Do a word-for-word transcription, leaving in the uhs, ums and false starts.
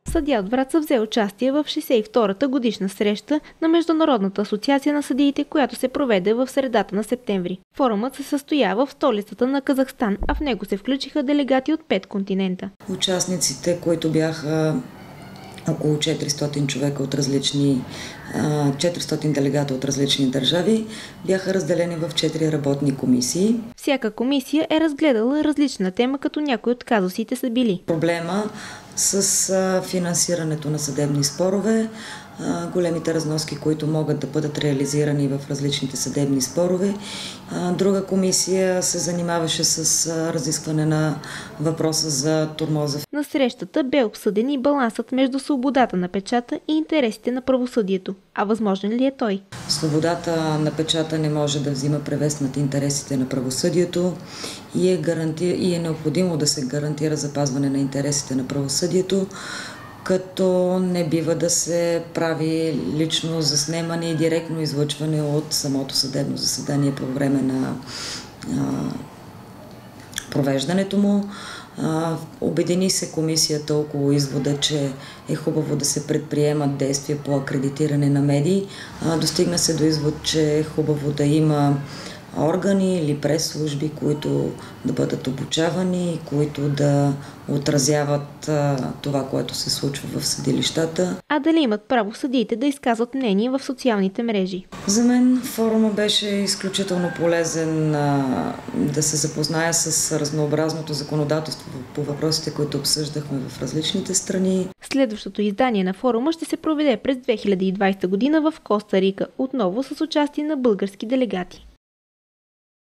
Съдия от Враца взе участие в шейсет и втората годишна среща на Международната асоциация на съдиите, която се проведе в средата на септември. Форумът се състоява в столицата на Казахстан, а в него се включиха делегати от пет континента. Участниците, които бяха около четиристотин човека от различни, четиристотин делегата от различни държави, бяха разделени в четири работни комисии. Всяка комисия е разгледала различна тема, като някои от казусите са били: проблема с финансирането на съдебни спорове, големите разноски, които могат да бъдат реализирани в различните съдебни спорове. Друга комисия се занимаваше с разискване на въпроса за тормоза. На срещата бе обсъден и балансът между свободата на печата и интересите на правосъдието. А възможен ли е той? Свободата на печата не може да взима превес над интересите на правосъдието и е, гаранти... и е необходимо да се гарантира запазване на интересите на правосъдието, като не бива да се прави лично заснемане и директно излъчване от самото съдебно заседание по време на а, провеждането му. А, обедини се комисията около извода, че е хубаво да се предприемат действия по акредитиране на медии. А, достигна се до извод, че е хубаво да има органи или прес-служби, които да бъдат обучавани, които да отразяват а, това, което се случва в съдилищата. А дали имат право съдиите да изказват мнение в социалните мрежи? За мен форума беше изключително полезен а, да се запозная с разнообразното законодателство по въпросите, които обсъждахме в различните страни. Следващото издание на форума ще се проведе през две хиляди и двадесета година в Коста Рика, отново с участие на български делегати.